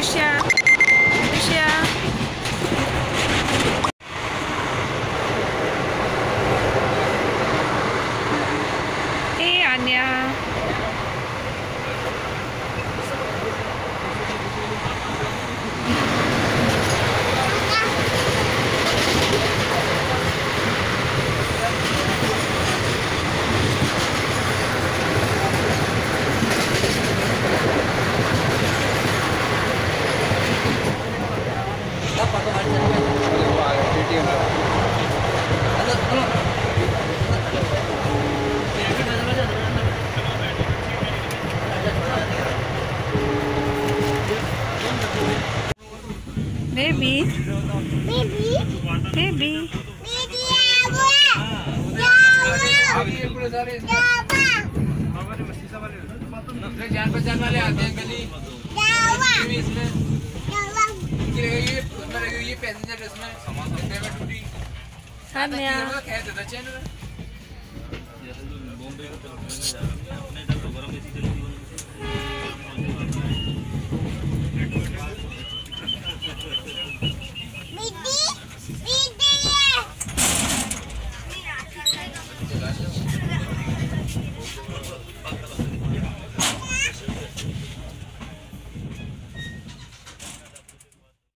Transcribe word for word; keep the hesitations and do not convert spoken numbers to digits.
Trisha. Trisha. Hey, Anya. Baby. Baby. Baby. Baby Jawa. Jawa. Jawa. जान पहचान वाले आते हैं गली Jawa. इसमें Jawa. ये उसमें ये पैसेंजर इसमें सामान में टूटी Anya. खैर देता चैन में बॉम्बे की तरफ अपने इधर तो गरम एसी चलती है Baby. Baby.